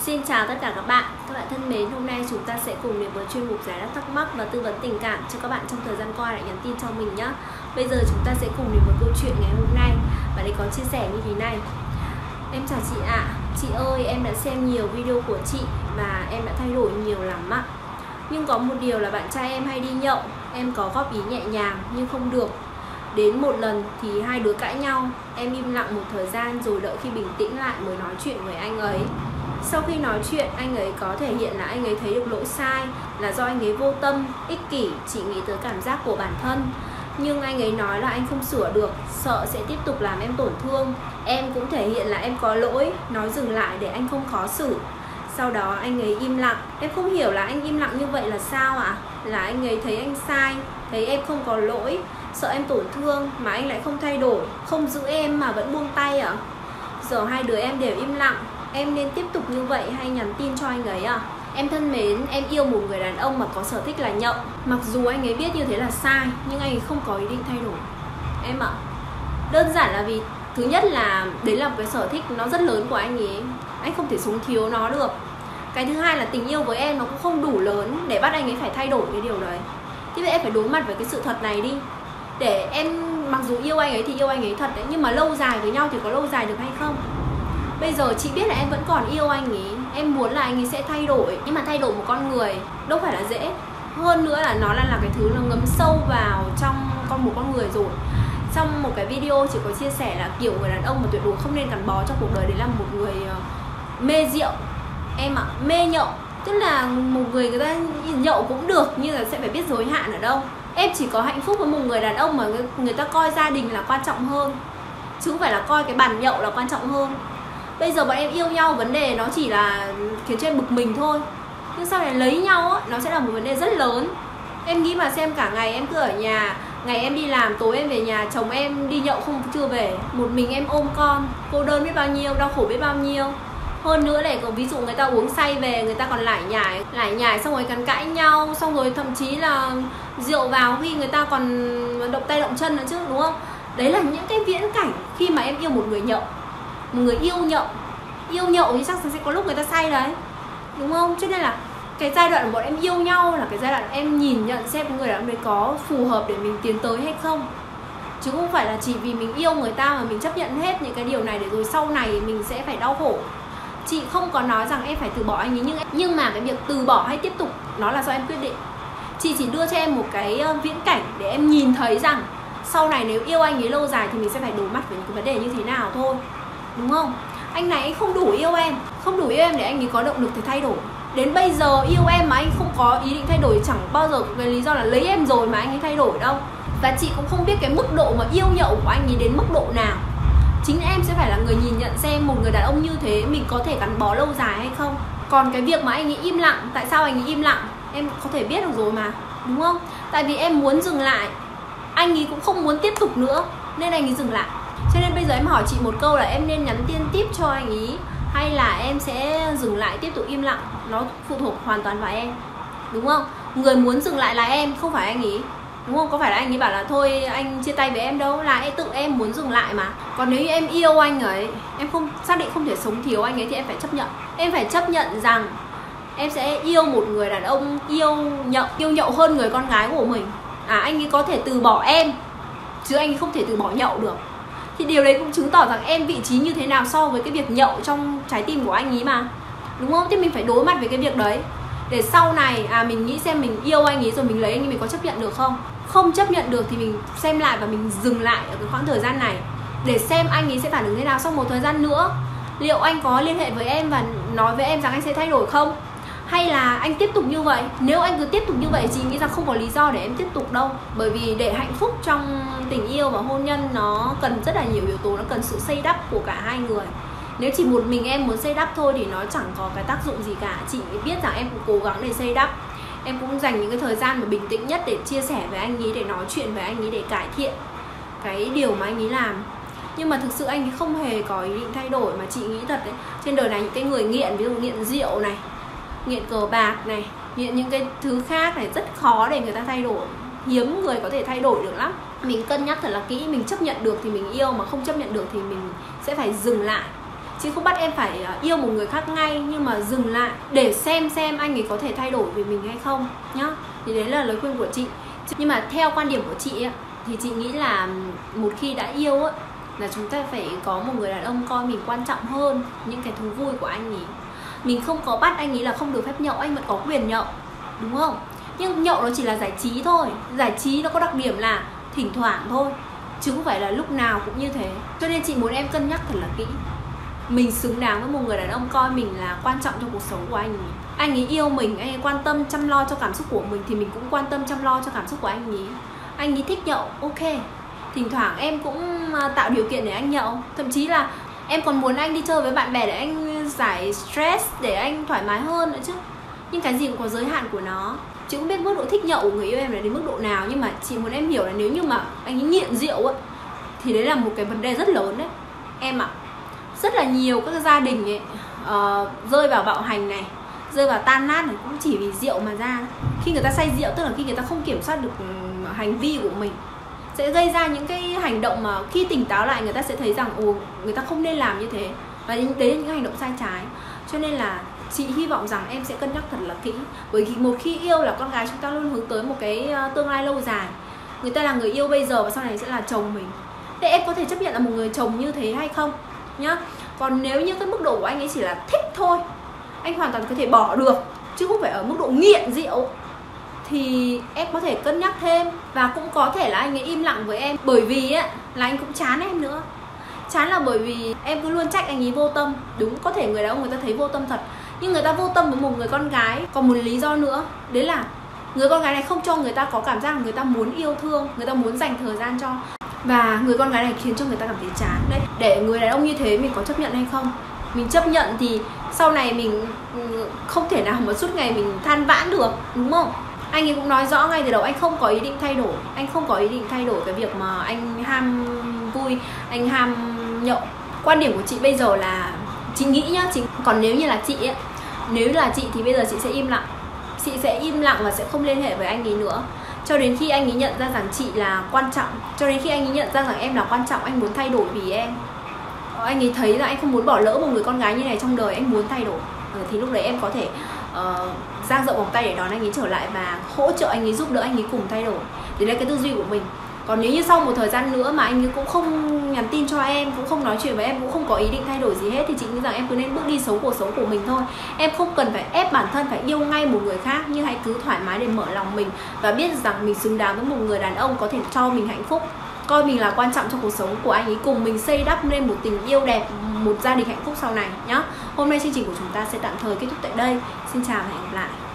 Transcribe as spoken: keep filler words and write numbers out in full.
Xin chào tất cả các bạn. Các bạn thân mến, hôm nay chúng ta sẽ cùng đến với chuyên mục giải đáp thắc mắc và tư vấn tình cảm cho các bạn trong thời gian qua đã nhắn tin cho mình nhé. Bây giờ chúng ta sẽ cùng đến với câu chuyện ngày hôm nay. Và đây có chia sẻ như thế này. Em chào chị ạ. À. Chị ơi, em đã xem nhiều video của chị và em đã thay đổi nhiều lắm ạ. Nhưng có một điều là bạn trai em hay đi nhậu. Em có góp ý nhẹ nhàng nhưng không được. Đến một lần thì hai đứa cãi nhau. Em im lặng một thời gian rồi đợi khi bình tĩnh lại mới nói chuyện với anh ấy. Sau khi nói chuyện, anh ấy có thể hiện là anh ấy thấy được lỗi sai, là do anh ấy vô tâm, ích kỷ, chỉ nghĩ tới cảm giác của bản thân. Nhưng anh ấy nói là anh không sửa được, sợ sẽ tiếp tục làm em tổn thương. Em cũng thể hiện là em có lỗi, nói dừng lại để anh không khó xử. Sau đó anh ấy im lặng. Em không hiểu là anh im lặng như vậy là sao ạ? À? Là anh ấy thấy anh sai, thấy em không có lỗi, sợ em tổn thương mà anh lại không thay đổi, không giữ em mà vẫn buông tay ạ? À? Giờ hai đứa em đều im lặng. Em nên tiếp tục như vậy hay nhắn tin cho anh ấy à? Em thân mến, em yêu một người đàn ông mà có sở thích là nhậu. Mặc dù anh ấy biết như thế là sai, nhưng anh ấy không có ý định thay đổi. Em ạ, đơn giản là vì thứ nhất là đấy là một cái sở thích nó rất lớn của anh ấy. Anh không thể sống thiếu nó được. Cái thứ hai là tình yêu với em nó cũng không đủ lớn để bắt anh ấy phải thay đổi cái điều đấy. Thế vậy em phải đối mặt với cái sự thật này đi. Để em, mặc dù yêu anh ấy thì yêu anh ấy thật đấy, nhưng mà lâu dài với nhau thì có lâu dài được hay không? Bây giờ chị biết là em vẫn còn yêu anh ấy, em muốn là anh ấy sẽ thay đổi. Nhưng mà thay đổi một con người đâu phải là dễ. Hơn nữa là nó là, là cái thứ nó ngấm sâu vào trong con một con người rồi. Trong một cái video chị có chia sẻ là kiểu người đàn ông mà tuyệt đối không nên gắn bó trong cuộc đời đấy là một người mê rượu. Em ạ, à, mê nhậu. Tức là một người người ta nhậu cũng được, nhưng là sẽ phải biết giới hạn ở đâu. Em chỉ có hạnh phúc với một người đàn ông mà người, người ta coi gia đình là quan trọng hơn, chứ không phải là coi cái bàn nhậu là quan trọng hơn. Bây giờ bọn em yêu nhau, vấn đề nó chỉ là khiến cho em bực mình thôi. Nhưng sau này lấy nhau á, nó sẽ là một vấn đề rất lớn. Em nghĩ mà xem cả ngày em cứ ở nhà, ngày em đi làm, tối em về nhà, chồng em đi nhậu không chưa về, một mình em ôm con, cô đơn biết bao nhiêu, đau khổ biết bao nhiêu. Hơn nữa này, còn ví dụ người ta uống say về, người ta còn lải nhải, lải nhải xong rồi cắn cãi nhau, xong rồi thậm chí là rượu vào khi người ta còn động tay động chân nữa chứ, đúng không? Đấy là những cái viễn cảnh khi mà em yêu một người nhậu. Một người yêu nhậu. Yêu nhậu thì chắc sẽ có lúc người ta say đấy, đúng không? Cho nên là cái giai đoạn của bọn em yêu nhau là cái giai đoạn em nhìn nhận xem người đàn ông đấy có phù hợp để mình tiến tới hay không. Chứ không phải là chỉ vì mình yêu người ta mà mình chấp nhận hết những cái điều này để rồi sau này mình sẽ phải đau khổ. Chị không có nói rằng em phải từ bỏ anh ấy, nhưng, nhưng mà cái việc từ bỏ hay tiếp tục nó là do em quyết định. Chị chỉ đưa cho em một cái viễn cảnh để em nhìn thấy rằng sau này nếu yêu anh ấy lâu dài thì mình sẽ phải đối mặt với những cái vấn đề như thế nào thôi, đúng không? Anh này anh không đủ yêu em, không đủ yêu em để anh ấy có động lực để thay đổi. Đến bây giờ yêu em mà anh không có ý định thay đổi, chẳng bao giờ có cái lý do là lấy em rồi mà anh ấy thay đổi đâu. Và chị cũng không biết cái mức độ mà yêu nhậu của anh ấy đến mức độ nào. Chính em sẽ phải là người nhìn nhận xem một người đàn ông như thế mình có thể gắn bó lâu dài hay không. Còn cái việc mà anh ấy im lặng, tại sao anh ấy im lặng em có thể biết được rồi mà, đúng không? Tại vì em muốn dừng lại, anh ấy cũng không muốn tiếp tục nữa nên anh ấy dừng lại. Cho nên bây giờ em hỏi chị một câu là em nên nhắn tin tiếp cho anh ý hay là em sẽ dừng lại tiếp tục im lặng. Nó phụ thuộc hoàn toàn vào em, đúng không? Người muốn dừng lại là em, không phải anh ý, đúng không? Có phải là anh ấy bảo là thôi anh chia tay với em đâu, là em tự em muốn dừng lại mà. Còn nếu như em yêu anh ấy, em không xác định không thể sống thiếu anh ấy thì em phải chấp nhận. Em phải chấp nhận rằng em sẽ yêu một người đàn ông yêu nhậu, yêu nhậu hơn người con gái của mình. À, anh ấy có thể từ bỏ em chứ anh ấy không thể từ bỏ nhậu được. Thì điều đấy cũng chứng tỏ rằng em vị trí như thế nào so với cái việc nhậu trong trái tim của anh ấy mà, đúng không? Thì mình phải đối mặt với cái việc đấy để sau này à mình nghĩ xem mình yêu anh ấy rồi mình lấy anh ấy mình có chấp nhận được không. Không chấp nhận được thì mình xem lại và mình dừng lại ở cái khoảng thời gian này để xem anh ấy sẽ phản ứng thế nào sau một thời gian nữa. Liệu anh có liên hệ với em và nói với em rằng anh sẽ thay đổi không? Hay là anh tiếp tục như vậy? Nếu anh cứ tiếp tục như vậy chị nghĩ rằng không có lý do để em tiếp tục đâu. Bởi vì để hạnh phúc trong tình yêu và hôn nhân nó cần rất là nhiều yếu tố, nó cần sự xây đắp của cả hai người. Nếu chỉ một mình em muốn xây đắp thôi thì nó chẳng có cái tác dụng gì cả. Chị biết rằng em cũng cố gắng để xây đắp. Em cũng dành những cái thời gian mà bình tĩnh nhất để chia sẻ với anh ấy, để nói chuyện với anh ấy, để cải thiện cái điều mà anh ấy làm. Nhưng mà thực sự anh ấy không hề có ý định thay đổi. Mà chị nghĩ thật đấy, trên đời này những cái người nghiện, ví dụ nghiện rượu này, nghiện cờ bạc này, nghiện những cái thứ khác này, rất khó để người ta thay đổi. Hiếm người có thể thay đổi được lắm. Mình cân nhắc thật là kỹ, mình chấp nhận được thì mình yêu, mà không chấp nhận được thì mình sẽ phải dừng lại. Chị không bắt em phải yêu một người khác ngay, nhưng mà dừng lại để xem xem anh ấy có thể thay đổi về mình hay không nhá. Thì đấy là lời khuyên của chị. Nhưng mà theo quan điểm của chị ấy, thì chị nghĩ là một khi đã yêu ấy, là chúng ta phải có một người đàn ông coi mình quan trọng hơn những cái thú vui của anh ấy. Mình không có bắt anh ấy là không được phép nhậu, anh vẫn có quyền nhậu, đúng không? Nhưng nhậu nó chỉ là giải trí thôi. Giải trí nó có đặc điểm là thỉnh thoảng thôi, chứ không phải là lúc nào cũng như thế. Cho nên chị muốn em cân nhắc thật là kỹ. Mình xứng đáng với một người đàn ông coi mình là quan trọng trong cuộc sống của anh ấy. Anh ấy yêu mình, anh ấy quan tâm chăm lo cho cảm xúc của mình, thì mình cũng quan tâm chăm lo cho cảm xúc của anh ấy. Anh ấy thích nhậu, ok, thỉnh thoảng em cũng tạo điều kiện để anh nhậu. Thậm chí là em còn muốn anh đi chơi với bạn bè để anh giải stress, để anh thoải mái hơn nữa chứ. Nhưng cái gì cũng có giới hạn của nó. Chị không biết mức độ thích nhậu của người yêu em là đến mức độ nào, nhưng mà chị muốn em hiểu là nếu như mà anh ấy nghiện rượu ấy, thì đấy là một cái vấn đề rất lớn đấy em ạ. Rất là nhiều các gia đình ấy uh, rơi vào bạo hành này, rơi vào tan nát này cũng chỉ vì rượu mà ra. Khi người ta say rượu, tức là khi người ta không kiểm soát được hành vi của mình, sẽ gây ra những cái hành động mà khi tỉnh táo lại người ta sẽ thấy rằng ồ, người ta không nên làm như thế. Và đấy là những hành động sai trái. Cho nên là chị hy vọng rằng em sẽ cân nhắc thật là kỹ. Bởi vì một khi yêu là con gái chúng ta luôn hướng tới một cái tương lai lâu dài. Người ta là người yêu bây giờ và sau này sẽ là chồng mình. Thế em có thể chấp nhận là một người chồng như thế hay không nhá. Còn nếu như cái mức độ của anh ấy chỉ là thích thôi, anh hoàn toàn có thể bỏ được, chứ không phải ở mức độ nghiện rượu, thì em có thể cân nhắc thêm. Và cũng có thể là anh ấy im lặng với em bởi vì ấy, là anh cũng chán em nữa. Chán là bởi vì em cứ luôn trách anh ấy vô tâm. Đúng, có thể người đàn ông người ta thấy vô tâm thật, nhưng người ta vô tâm với một người con gái còn một lý do nữa. Đấy là người con gái này không cho người ta có cảm giác là người ta muốn yêu thương, người ta muốn dành thời gian cho. Và người con gái này khiến cho người ta cảm thấy chán. Đấy, để người đàn ông như thế mình có chấp nhận hay không? Mình chấp nhận thì sau này mình không thể nào mà suốt ngày mình than vãn được, đúng không? Anh ấy cũng nói rõ ngay từ đầu anh không có ý định thay đổi. Anh không có ý định thay đổi cái việc mà anh ham vui, anh ham nhậu. Quan điểm của chị bây giờ là chị nghĩ nhá, chị... còn nếu như là chị ấy, nếu là chị thì bây giờ chị sẽ im lặng. Chị sẽ im lặng và sẽ không liên hệ với anh ấy nữa, cho đến khi anh ấy nhận ra rằng chị là quan trọng, cho đến khi anh ấy nhận ra rằng em là quan trọng, anh muốn thay đổi vì em. Anh ấy thấy là anh không muốn bỏ lỡ một người con gái như này trong đời, anh muốn thay đổi. Ừ, thì lúc đấy em có thể uh, dang rộng vòng tay để đón anh ấy trở lại và hỗ trợ anh ấy, giúp đỡ anh ấy cùng thay đổi. Đấy là cái tư duy của mình. Còn nếu như sau một thời gian nữa mà anh ấy cũng không nhắn tin cho em, cũng không nói chuyện với em, cũng không có ý định thay đổi gì hết, thì chị nghĩ rằng em cứ nên bước đi sống cuộc sống của mình thôi. Em không cần phải ép bản thân phải yêu ngay một người khác, nhưng hãy cứ thoải mái để mở lòng mình và biết rằng mình xứng đáng với một người đàn ông có thể cho mình hạnh phúc, coi mình là quan trọng trong cuộc sống của anh ấy, cùng mình xây đắp nên một tình yêu đẹp, một gia đình hạnh phúc sau này nhá. Hôm nay chương trình của chúng ta sẽ tạm thời kết thúc tại đây. Xin chào và hẹn gặp lại.